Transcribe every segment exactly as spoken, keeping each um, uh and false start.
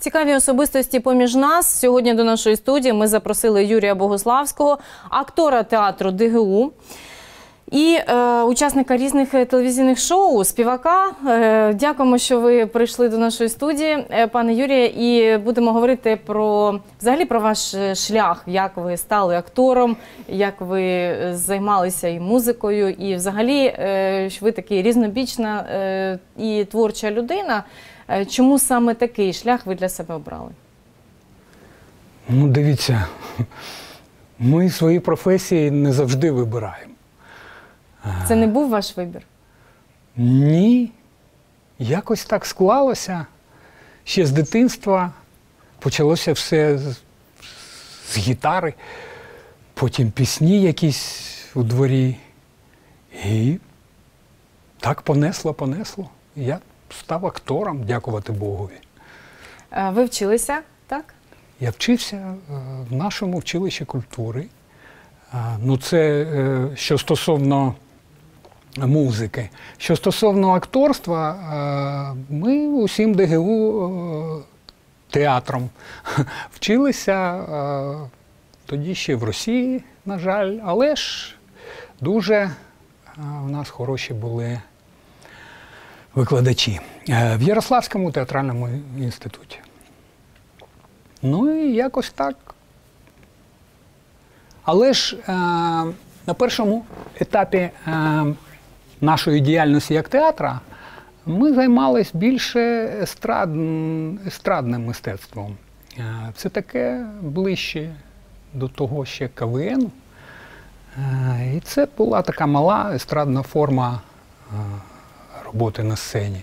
Цікаві особистості поміж нас. Сьогодні до нашої студії ми запросили Юрія Богославського, актора театру ДГУ і е, учасника різних телевізійних шоу, співака. Е, дякуємо, що ви прийшли до нашої студії, е, пане Юрію, і будемо говорити про, взагалі, про ваш шлях, як ви стали актором, як ви займалися і музикою, і взагалі, е, ви такий різнобічна е, і творча людина. Чому саме такий шлях ви для себе обрали? Ну, дивіться, ми свої професії не завжди вибираємо. Це не був ваш вибір? Ні. Якось так склалося. Ще з дитинства почалося все з, з гітари, потім пісні якісь у дворі. І так понесло, понесло. Я став актором, дякувати Богові. Ви вчилися, так? Я вчився в нашому училищі культури. Ну, це що стосовно музики. Що стосовно акторства, ми усім ДГУ театром вчилися, тоді ще в Росії, на жаль, але ж дуже в нас хороші були викладачі в Ярославському театральному інституті. Ну і якось так. Але ж е, на першому етапі е, нашої діяльності як театра ми займалися більше естрад, естрадним мистецтвом. Е, це таке ближче до того ще ка вэ ен. Е, і це була така мала естрадна форма е, роботи на сцені.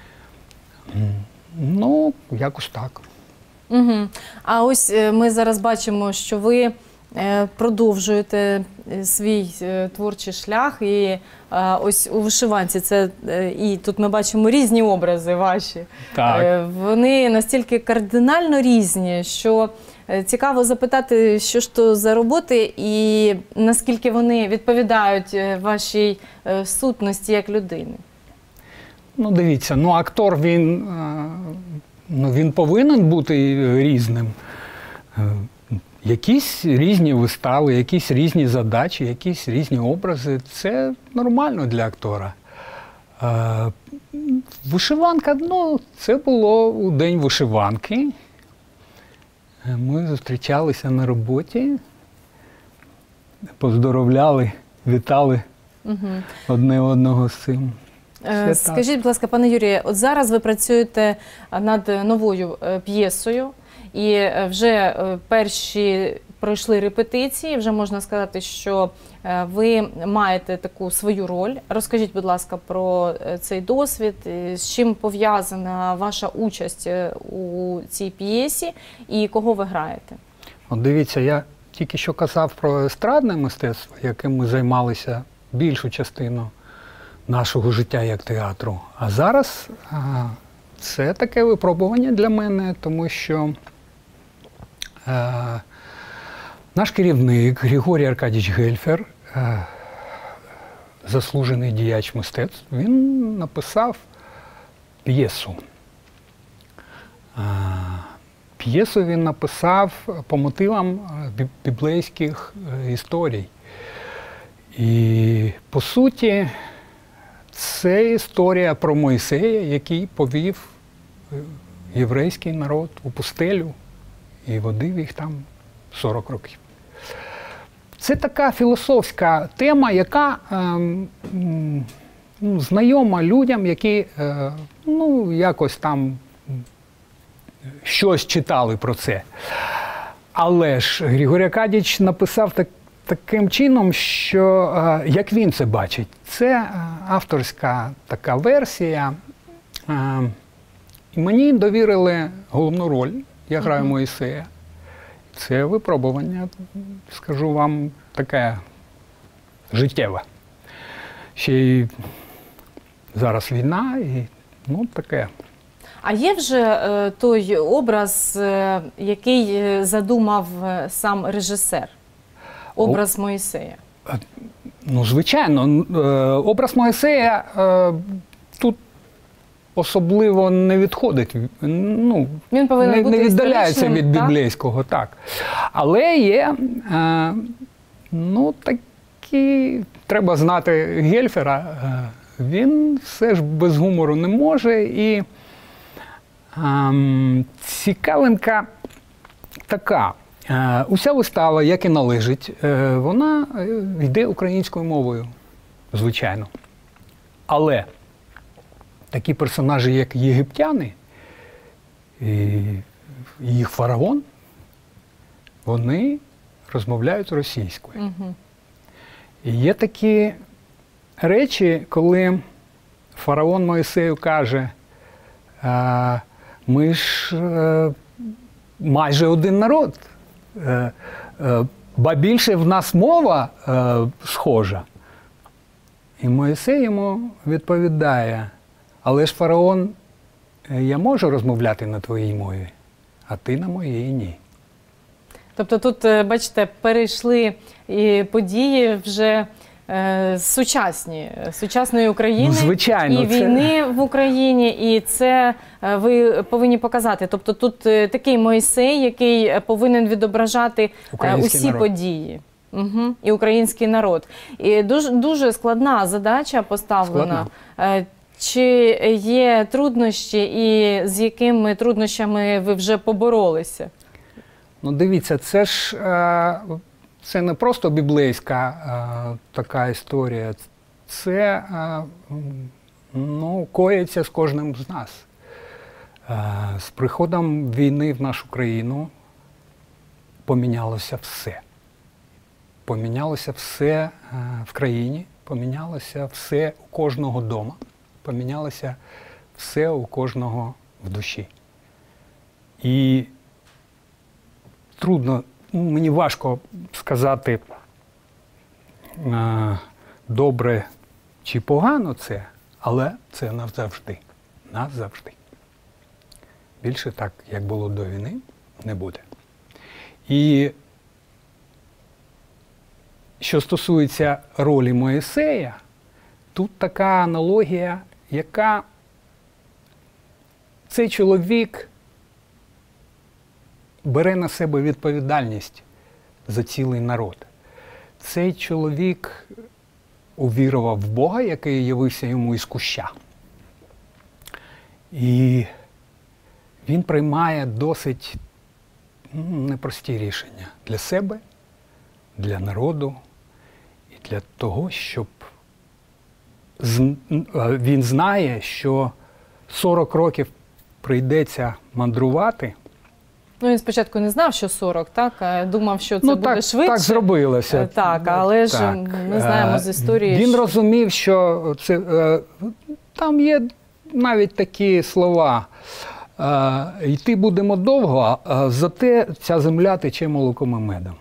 Ну, якось так. Угу. А ось ми зараз бачимо, що ви продовжуєте свій творчий шлях, і ось у вишиванці, це, і тут ми бачимо різні образи ваші. Так. Вони настільки кардинально різні, що цікаво запитати, що ж то за роботи і наскільки вони відповідають вашій сутності як людини. Ну, дивіться, ну, актор, він, ну, він повинен бути різним. Якісь різні вистави, якісь різні задачі, якісь різні образи – це нормально для актора. Вишиванка, ну, це було у день вишиванки. Ми зустрічалися на роботі, поздоровляли, вітали угу. одне одного з цим. Все Скажіть, так. будь ласка, пане Юрію, от зараз ви працюєте над новою п'єсою, і вже перші пройшли репетиції, вже можна сказати, що ви маєте таку свою роль. Розкажіть, будь ласка, про цей досвід, з чим пов'язана ваша участь у цій п'єсі і кого ви граєте? От дивіться, я тільки що казав про естрадне мистецтво, яким ми займалися більшу частину нашого життя як театру. А зараз а, це таке випробування для мене, тому що а, наш керівник Григорій Аркадійович Гельфер, а, заслужений діяч мистецтв, він написав п'єсу. П'єсу він написав по мотивам біблейських історій. І, по суті, це історія про Мойсея, який повів єврейський народ у пустелю і водив їх там сорок років. Це така філософська тема, яка е, ну, знайома людям, які е, ну, якось там щось читали про це. Але ж Григорій Аркадійович написав так, таким чином, що, е, як він це бачить, це авторська така версія. Е, і мені довірили головну роль, я граю mm-hmm. Мойсея. Це випробування, скажу вам, таке життєве. Ще й зараз війна, і ну, таке. А є вже е, той образ, е, який задумав сам режисер? Образ О, Мойсея? Ну, звичайно. Е, образ Мойсея е, тут особливо не відходить, ну, Він повинен не, бути не віддаляється від історичним, так? біблійського, так. Але є, е, ну, такі, треба знати Гельфера, е, він все ж без гумору не може. І е, цікавинка така. Е, уся вистава, як і належить, е, вона йде українською мовою, звичайно. Але такі персонажі, як єгиптяни, і їх фараон, вони розмовляють російською. Угу. І є такі речі, коли фараон Мойсею каже, е, ми ж е, майже один народ, е, е, ба більше в нас мова е, схожа. І Мойсей йому відповідає, але ж, фараон, я можу розмовляти на твоїй мові, а ти на моїй ні. Тобто тут, е, бачите, перейшли і події вже е, сучасні, сучасної України, Ну, звичайно, і це- війни в Україні, і це е, ви повинні показати. Тобто тут е, такий Мойсей, який повинен відображати е, Український усі народ. події. Угу. І український народ. І дуже, дуже складна задача поставлена. Е, Чи є труднощі і з якими труднощами ви вже поборолися? Ну, дивіться, це ж е, це не просто біблейська е, така історія, це е, м, ну, коїться з кожним з нас. Е, з приходом війни в нашу країну помінялося все. Помінялося все е, в країні, помінялося все у кожного вдома, помінялося все у кожного в душі. І трудно, ну, мені важко сказати, е, добре чи погано це, але це назавжди. Назавжди. Більше так, як було до війни, не буде. І що стосується ролі Мойсея, тут така аналогія, яка цей чоловік бере на себе відповідальність за цілий народ. Цей чоловік увірував в Бога, який явився йому із куща. І він приймає досить ну, непрості рішення для себе, для народу і для того, щоб з- він знає, що сорок років прийдеться мандрувати. Ну, він спочатку не знав, що сорок, так? А думав, що це Ну, буде так, швидше. так зробилося. Е, так, але ж ми знаємо з історії, Він що- розумів, що це, е, там є навіть такі слова. Е, йти будемо довго, а зате ця земля тече молоком і медом.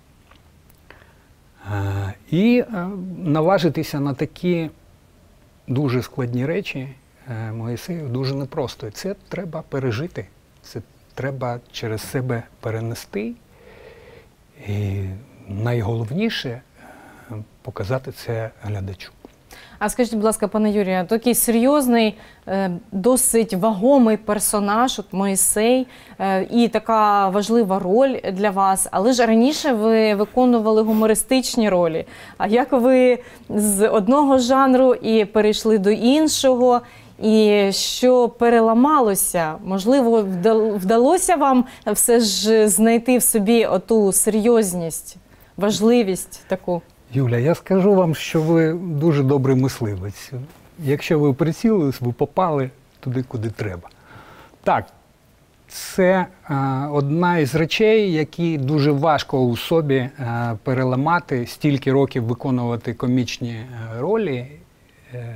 Е, і е, наважитися на такі дуже складні речі е, Моїсею дуже непросто. І це треба пережити. Це треба через себе перенести. І найголовніше е, показати це глядачу. А скажіть, будь ласка, пане Юрію, такий серйозний, е, досить вагомий персонаж, от Мойсей, е, і така важлива роль для вас. Але ж раніше ви виконували гумористичні ролі. А як ви з одного жанру і перейшли до іншого? І що переламалося? Можливо, вдал- вдалося вам все ж знайти в собі оту серйозність, важливість таку? Юля, я скажу вам, що ви дуже добрий мисливець. Якщо ви прицілились, ви попали туди, куди треба. Так, це е, одна із речей, які дуже важко у собі е, переламати, стільки років виконувати комічні е, ролі. Е,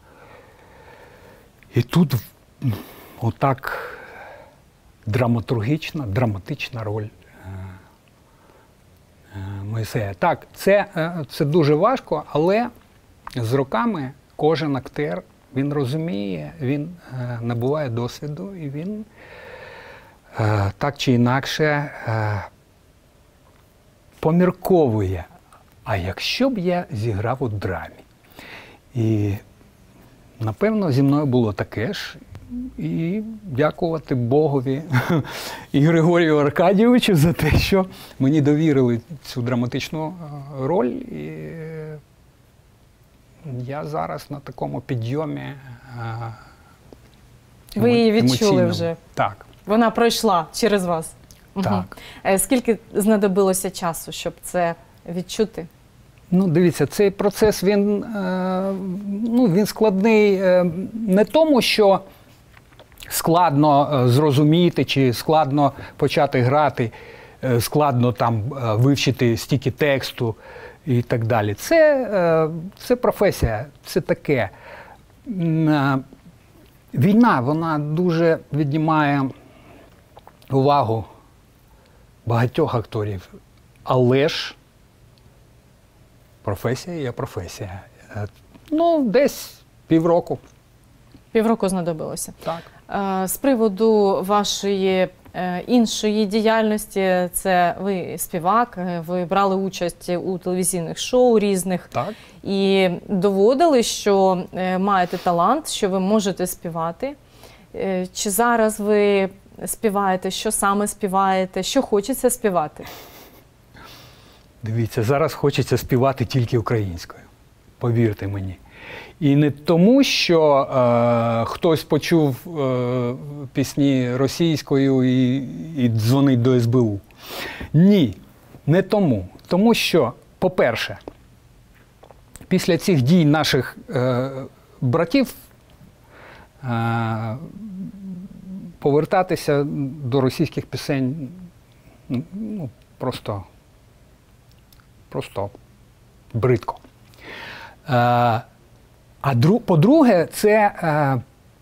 і тут м, отак драматургічна, драматична роль Мойсея. Так, це, е, це дуже важко, але з роками кожен актер, він розуміє, він е, набуває досвіду і він е, так чи інакше е, помірковує, а якщо б я зіграв у драмі? І напевно зі мною було таке ж, і дякувати Богові і Григорію Аркадійовичу за те, що мені довірили цю драматичну роль. І я зараз на такому підйомі. Ви її відчули емоційному. вже? Так. Вона пройшла через вас? Так. Угу. Скільки знадобилося часу, щоб це відчути? Ну, дивіться, цей процес, він, ну, він складний не тому, що складно зрозуміти чи складно почати грати, складно там вивчити стільки тексту і так далі. Це, це професія, це таке. Війна, вона дуже віднімає увагу багатьох акторів, але ж професія є професія. Ну, десь півроку. Півроку знадобилося. Так. З приводу вашої іншої діяльності, це ви співак, ви брали участь у телевізійних шоу різних. Так. І доводили, що маєте талант, що ви можете співати. Чи зараз ви співаєте, що саме співаєте, що хочеться співати? Дивіться, зараз хочеться співати тільки українською, повірте мені. І не тому, що е, хтось почув е, пісні російською і, і дзвонить до ес бе у. Ні, не тому. Тому що, по-перше, після цих дій наших е, братів е, повертатися до російських пісень, ну, просто, просто бридко. Е, А по-друге, це е,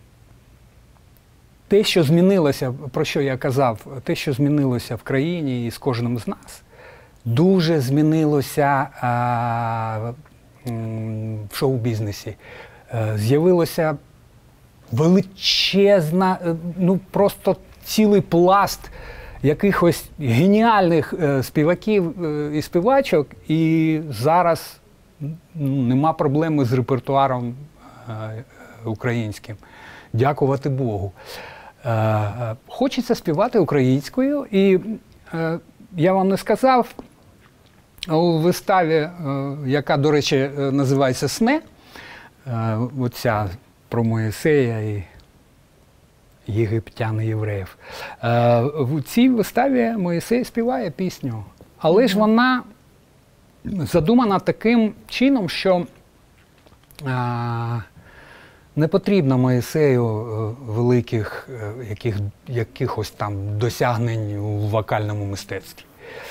те, що змінилося, про що я казав, те, що змінилося в країні і з кожним з нас, дуже змінилося е, в шоу-бізнесі. Е, з'явилося величезна, ну просто цілий пласт якихось геніальних е, співаків е, і співачок, і зараз нема проблеми з репертуаром е, українським. Дякувати Богу. Е, хочеться співати українською, і е, я вам не сказав, у виставі, е, яка, до речі, називається «Сне», е, оця про Моїсея і єгиптян і євреїв, е, в цій виставі Моїсей співає пісню, але ж вона задумана таким чином, що а, не потрібно Моїсею великих яких, якихось там досягнень у вокальному мистецтві.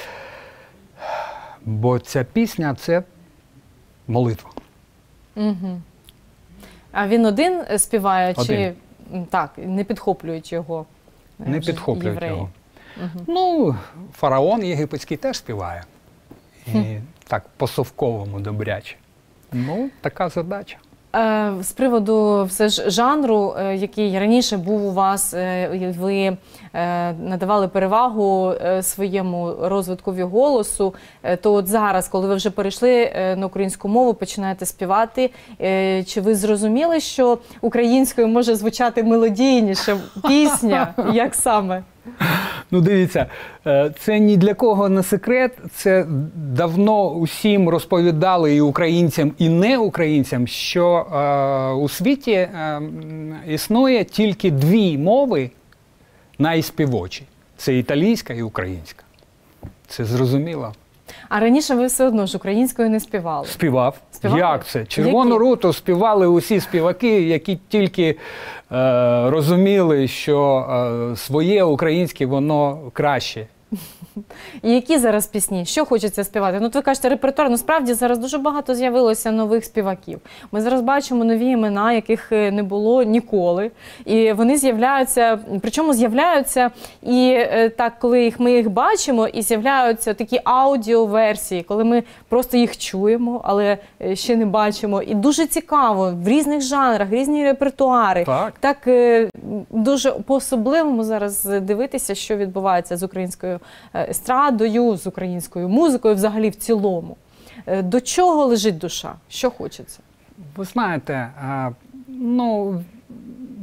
Бо ця пісня – це молитва. Угу. А він один співає, один. чи так, не підхоплюють його? Не підхоплюють євреї? його. Угу. Ну, фараон єгипетський теж співає. І хм. так по-совковому добряче. Ну, така задача. З приводу все ж жанру, який раніше був у вас, ви надавали перевагу своєму розвиткові голосу, то от зараз, коли ви вже перейшли на українську мову, починаєте співати, чи ви зрозуміли, що українською може звучати мелодійніше пісня? Як саме? Ну, дивіться, це ні для кого не секрет, це давно усім розповідали і українцям, і неукраїнцям, що е, у світі е, існує тільки дві мови найспівочі. Це італійська і українська. Це зрозуміло. А раніше ви все одно ж українською не співали? Співав. Співали? Як це? Червону Які? руту співали усі співаки, які тільки е, розуміли, що е, своє українське воно краще. І які зараз пісні? Що хочеться співати? Ну, от ви кажете, репертуар. Насправді зараз дуже багато з'явилося нових співаків. Ми зараз бачимо нові імена, яких не було ніколи. І вони з'являються, причому з'являються і так, коли їх, ми їх бачимо, і з'являються такі аудіоверсії, коли ми просто їх чуємо, але ще не бачимо. І дуже цікаво, в різних жанрах, різні репертуари. Так. Так дуже по-особливому зараз дивитися, що відбувається з українською естрадою, з українською музикою, взагалі в цілому. До чого лежить душа? Що хочеться? Ви знаєте, ну,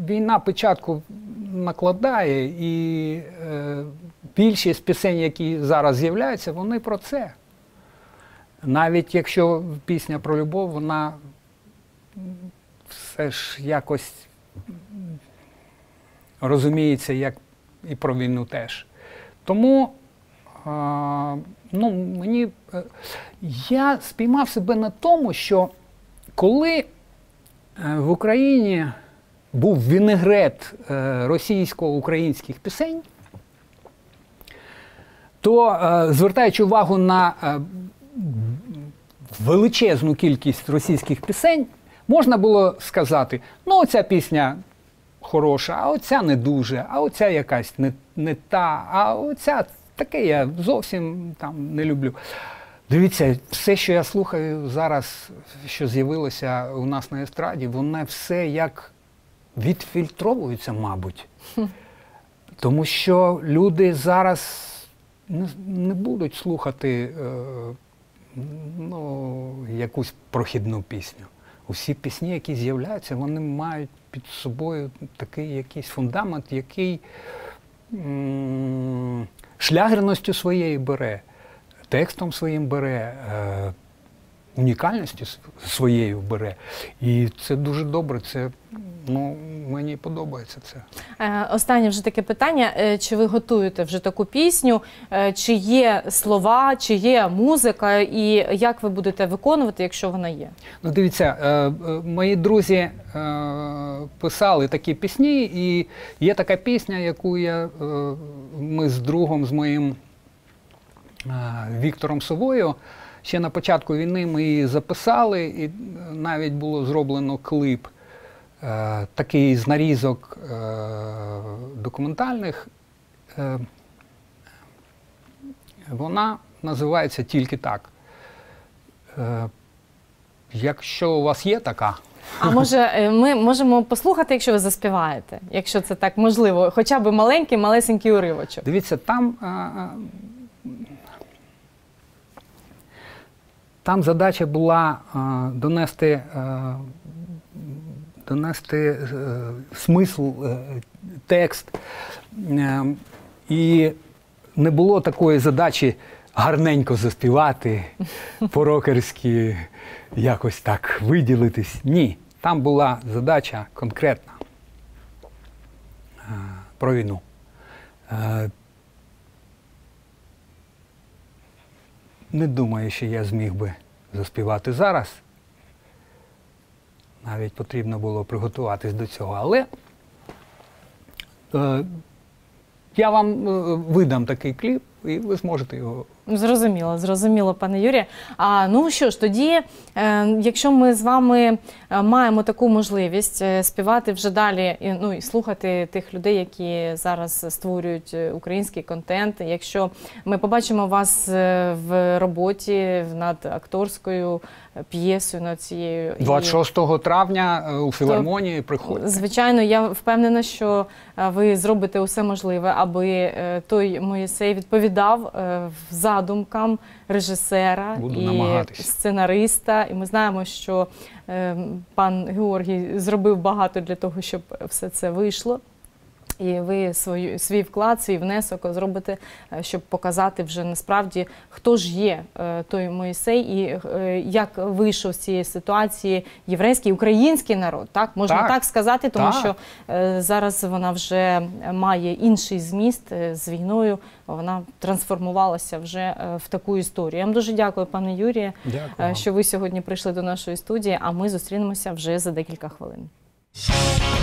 війна печатку накладає, і е, більшість пісень, які зараз з'являються, вони про це. Навіть якщо пісня про любов, вона все ж якось розуміється, як і про війну теж. Тому е, ну, мені, е, я спіймав себе на тому, що коли е, в Україні був вінегрет е, російсько-українських пісень, то, е, звертаючи увагу на е, величезну кількість російських пісень, можна було сказати, ну, оця пісня хороша, а оця не дуже, а оця якась не, не та, а оця таке я зовсім там не люблю. Дивіться, все, що я слухаю зараз, що з'явилося у нас на естраді, воно все як відфільтровується, мабуть. Тому що люди зараз не, не будуть слухати е, ну, якусь прохідну пісню. Усі пісні, які з'являються, вони мають під собою такий якийсь фундамент, який м- шлягерністю своєю бере, текстом своїм бере, е- унікальністю своєю бере. І це дуже добре, це, ну, мені подобається це. Е, Останнє вже таке питання. Е, Чи ви готуєте вже таку пісню? Е, Чи є слова, чи є музика? І як ви будете виконувати, якщо вона є? Ну, дивіться, е, е, мої друзі е, писали такі пісні, і є така пісня, яку я, е, ми з другом, з моїм е, Віктором Совою, ще на початку війни ми її записали, і навіть було зроблено клип, е, такий з нарізок е, документальних. Е, вона називається «Тільки так». Е, якщо у вас є така. А може ми можемо послухати, якщо ви заспіваєте? Якщо це так можливо, хоча б маленький, малесенький уривочок. Дивіться, там... Е, Там задача була е, донести, е, донести е, смисл, е, текст. Е, і не було такої задачі гарненько заспівати, по-рокерськи якось так виділитись. Ні, там була задача конкретна е, про війну. Е, Не думаю, що я зміг би заспівати зараз. Навіть потрібно було приготуватись до цього. Але е, я вам е, видам такий кліп, і ви зможете його. Зрозуміло, зрозуміло, пане Юрію. А, ну що ж, тоді, е, якщо ми з вами маємо таку можливість е, співати вже далі, і, ну, і слухати тих людей, які зараз створюють український контент, якщо ми побачимо вас в роботі над акторською п'єсою, над цією... двадцять шостого травня у філармонії приходьте. Звичайно, я впевнена, що ви зробите усе можливе, аби той Моїсей відповідав задумкам режисера Буду і намагатись. сценариста. І ми знаємо, що е, пан Георгій зробив багато для того, щоб все це вийшло. І ви свою, свій вклад, свій внесок зробите, щоб показати вже насправді, хто ж є е, той Моїсей і е, як вийшов з цієї ситуації єврейський, український народ. Так? Можна так, так сказати, тому так. що е, зараз вона вже має інший зміст е, з війною, вона трансформувалася вже е, в таку історію. Я вам дуже дякую, пане Юрію, е, що ви сьогодні прийшли до нашої студії, а ми зустрінемося вже за декілька хвилин.